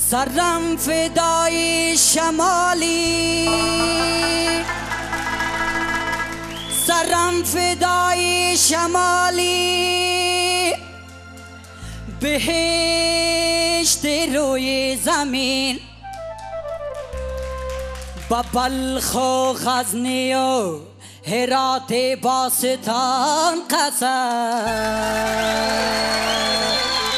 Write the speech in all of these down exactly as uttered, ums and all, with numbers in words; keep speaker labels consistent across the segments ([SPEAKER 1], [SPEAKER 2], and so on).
[SPEAKER 1] سرم فدای شمالی، سرم فدای شمالی، بهشت روی زمین با بلخ و غزنی و هرات باستان قسم.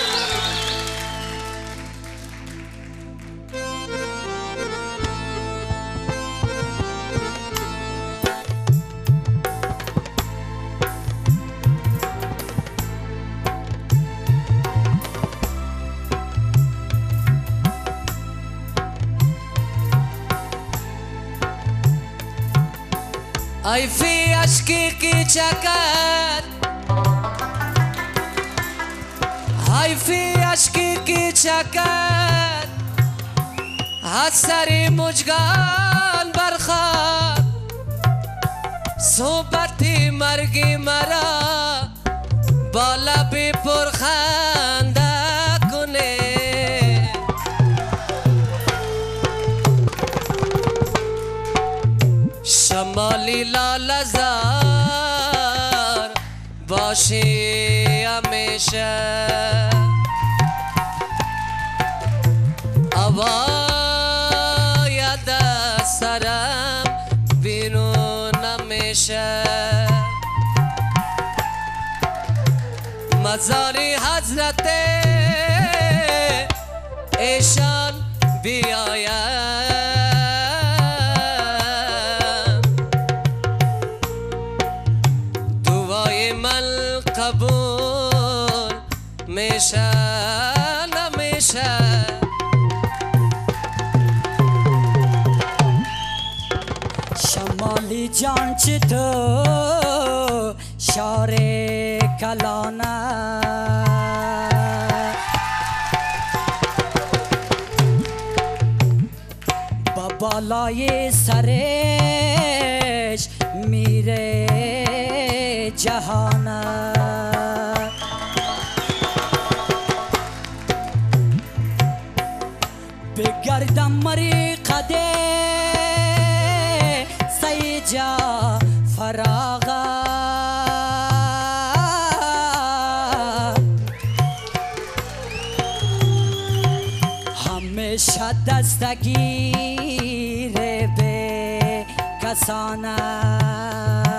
[SPEAKER 2] ای فی اشکی کی چکد، ای فی اشکی کی چکد، از سر مجگان برخواد، صحبتی مرگی مرا با لب پرخنده کنه. شمالی لاله‌زار باشی همیشه، باید از سرم بیرون نمیشه. مزاری حضرت ایشان بیاید، قبول میشه نمیشه.
[SPEAKER 1] شمالی جان چطور شار کلانه، با بالای سرش میره جهانه. بگردم مری قده سیجا فراغا، همیشه دستگیر به کسانه.